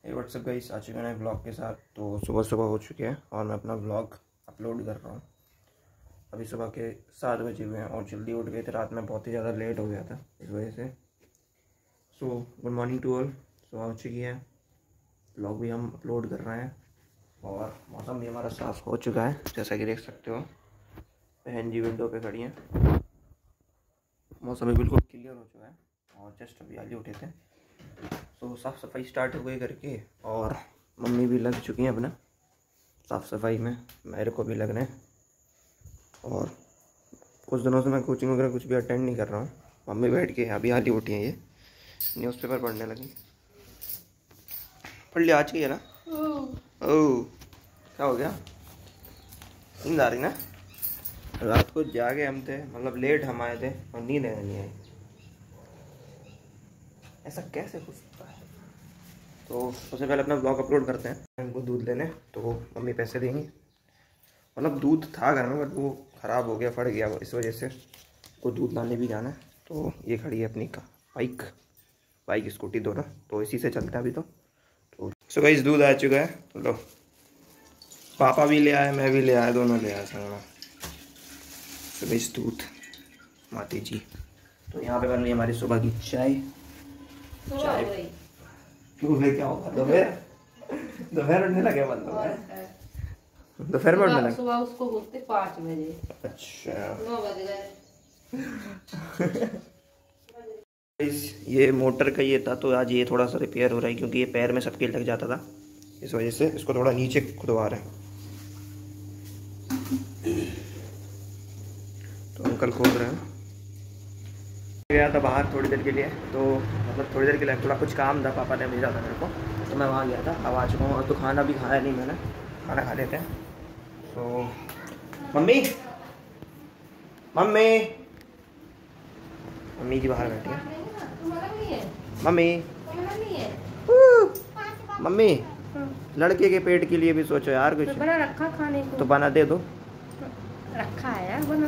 WhatsApp guys, आ चुके हैं blog के साथ। तो सुबह सुबह हो चुके हैं और मैं अपना ब्लॉग अपलोड कर रहा हूँ। अभी सुबह के 7 बजे हुए हैं और जल्दी उठ गए थे। रात में बहुत ही ज़्यादा लेट हो गया था इस वजह से। So good morning to all. सुबह हो चुकी है, ब्लॉग भी हम अपलोड कर रहे हैं और मौसम भी हमारा साफ़ हो चुका है, जैसा कि देख सकते हो। बहन जी विंडो पे खड़ी हैं। मौसम भी बिल्कुल क्लियर हो चुका है और जस्ट अभी आगे उठे थे। तो साफ़ सफाई स्टार्ट हो गई करके और मम्मी भी लग चुकी हैं अपना साफ़ सफाई में। मेरे को भी लग रहे हैं और कुछ दिनों से मैं कोचिंग वगैरह कुछ भी अटेंड नहीं कर रहा हूँ। मम्मी बैठ के अभी हाली उठी हैं, ये न्यूज़पेपर पढ़ने लगी। पढ़ लिया आज की है ना? ओह, क्या हो गया? नींद आ रही ना? रात को जागे हम थे, मतलब लेट हम आए थे और नींद नहीं आई। ऐसा कैसे हो सकता है? तो सबसे पहले अपना ब्लॉग अपलोड करते हैं। इनको दूध लेने तो मम्मी पैसे देंगी। मतलब दूध था घर में बट वो ख़राब हो गया, फट गया, वो इस वजह से को दूध लाने भी जाना है। तो ये खड़ी है अपनी बाइक स्कूटी दोनों, तो इसी से चलता है अभी तो सो गाइस दूध आ चुका है। लो, पापा भी ले आए, मैं भी ले आया, दोनों ले आए संग में। सो गाइस दूध माती जी। तो यहाँ पे बन रही है हमारी सुबह की चाय। दोपहर क्या होगा? दोपहर उठने लगे बंद हो गए। दोपहर में उठने लगे सुबह उसको बोलते 5 बजे। अच्छा 9 बज गए। ये मोटर का ये था, तो आज ये थोड़ा सा रिपेयर हो रहा है क्योंकि ये पैर में सबके लग जाता था, इस वजह से इसको थोड़ा नीचे खुदवा रहे हैं। तो अंकल खोल रहे हैं। गया था बाहर थोड़ी देर के लिए, तो मतलब थोड़ी देर के लिए थोड़ा कुछ काम था, पापा ने भेजा था मेरे को, तो मैं वहाँ गया था। अब आ चुका हूँ और तो खाना भी खाया नहीं मैंने, खाना खा लेते हैं। तो मम्मी मम्मी मम्मी जी बाहर बैठी है। मम्मी मम्मी लड़के के पेट के लिए भी सोचो यार कुछ। बना रखा खाने को तो बना दे दो। रखा है यार, बना।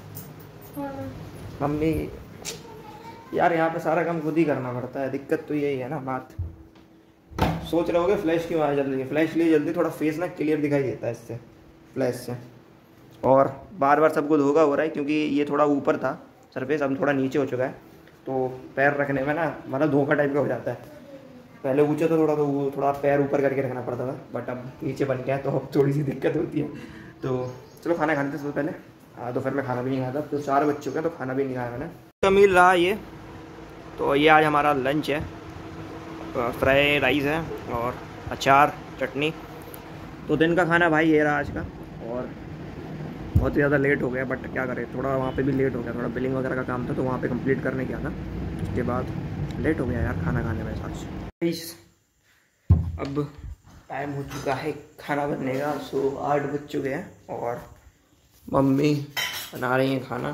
मम्मी यार यहाँ पे सारा काम खुद ही करना पड़ता है, दिक्कत तो यही है ना बात। सोच रहे होगे फ्लैश क्यों आया जल्दी? फ्लैश लिए जल्दी, थोड़ा फेस ना क्लियर दिखाई देता है इससे, फ्लैश से। और बार बार सबको धोखा हो रहा है क्योंकि ये थोड़ा ऊपर था सरफेस, अब थोड़ा नीचे हो चुका है, तो पैर रखने में ना मतलब धोखा टाइप का हो जाता है। पहले ऊंचा था थोड़ा, तो वो थोड़ा पैर ऊपर करके रखना पड़ता था, बट अब नीचे बन गया तो अब थोड़ी सी दिक्कत होती है। तो चलो खाना खाने से सबसे पहले दोपहर में खाना भी नहीं खाया था, तो 4 बज चुके हैं तो खाना भी नहीं खाया मैंने। तो मिल रहा ये, तो ये आज हमारा लंच है। फ्राई राइस है और अचार चटनी। तो दिन का खाना भाई ये रहा आज का। और बहुत ही ज़्यादा लेट हो गया, बट क्या करें, थोड़ा वहाँ पे भी लेट हो गया, थोड़ा बिलिंग वगैरह का काम था तो वहाँ पे कंप्लीट करने गया था, उसके बाद लेट हो गया यार खाना खाने में आज। अब टाइम हो चुका है खाना बनने का। सो 8 बज चुके हैं और मम्मी बना रही हैं खाना।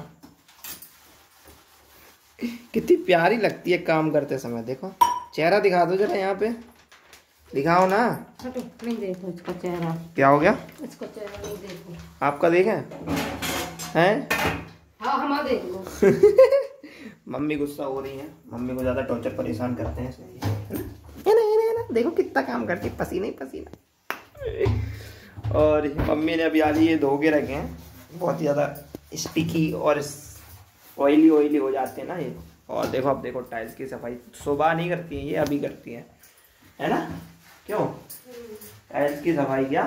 कितनी प्यारी लगती है काम करते समय, देखो चेहरा दिखा दो जरा, यहाँ पे दिखाओ ना। नहीं देखो इसका चेहरा। क्या हो गया? इसका चेहरा नहीं देखो। आपका देखें हैं? हाँ हमारा देख लो। मम्मी गुस्सा हो रही है, मम्मी को ज़्यादा टॉर्चर परेशान करते हैं ये ना, देखो कितना काम करती है, पसीना ही पसीना। और मम्मी ने अभी आज ये धो के रखे हैं, बहुत ही ज़्यादा स्टिकी और ऑयली हो जाते हैं ना ये। और देखो अब देखो टाइल्स की सफाई सुबह नहीं करती हैं ये, अभी करती हैं, है ना? क्यों? टाइल्स की सफाई क्या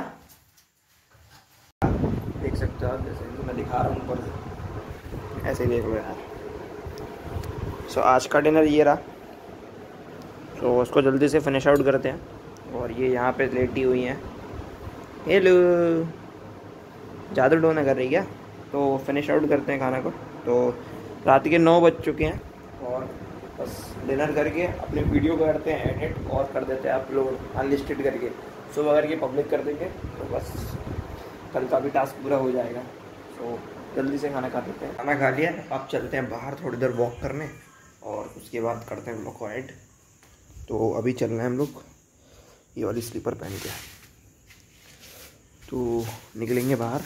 देख सकते हो आप, जैसे मैं दिखा रहा हूँ ऊपर से, ऐसे देख लो यार। सो आज का डिनर ये रहा, तो उसको जल्दी से फिनिश आउट करते हैं। और ये यहाँ पे लेटी हुई हैं। हेलो, ज़्यादा डोना कर रही क्या? तो फिनिश आउट करते हैं खाना को। तो रात के 9 बज चुके हैं और बस डिनर करके अपने वीडियो को करते हैं एडिट और कर देते हैं अपलोड अनलिस्टेड करके, सुबह करके पब्लिक कर देंगे, तो बस कल का भी टास्क पूरा हो जाएगा। तो जल्दी से खाना खा लेते हैं। खाना खा लिया, अब चलते हैं बाहर थोड़ी देर वॉक करने और उसके बाद करते हैं हम लोग को ऐड। तो अभी चल रहे हैं हम लोग ये वाली स्लीपर पहन के, तो निकलेंगे बाहर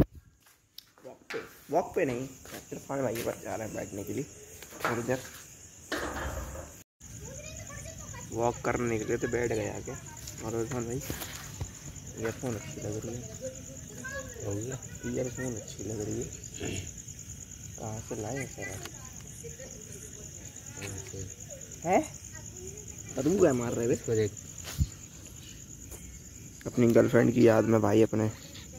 वॉक पे नहीं, इरफान भाई पर जा रहे हैं बैठने के लिए थोड़ी देर। वॉक करने निकले थे, बैठ गए आके। और इरफान भाई ईयरफोन अच्छी लग रही है, ईयरफोन अच्छी लग रही है। कहाँ से लाए सर है? बदबू क्या मार रहे थे? अपनी गर्लफ्रेंड की याद में भाई अपने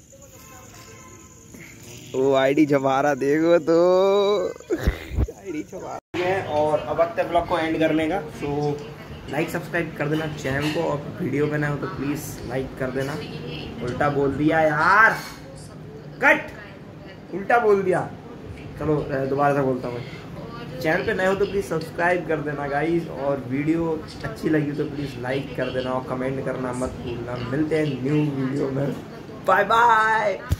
वो आईडी छपा रहा, देखो तो आईडी छपा है। और अब वक्त है ब्लॉग को एंड करने का। सो लाइक सब्सक्राइब कर देना चैनल को, और वीडियो बनाए हो तो प्लीज़ लाइक कर देना। उल्टा बोल दिया यार, कट, उल्टा बोल दिया। चलो दोबारा से बोलता हूँ। चैनल पे नए हो तो प्लीज़ सब्सक्राइब कर देना गाइस, और वीडियो अच्छी लगी तो प्लीज़ लाइक कर देना और कमेंट करना मत भूलना। मिलते हैं न्यू वीडियो में, बाय बाय।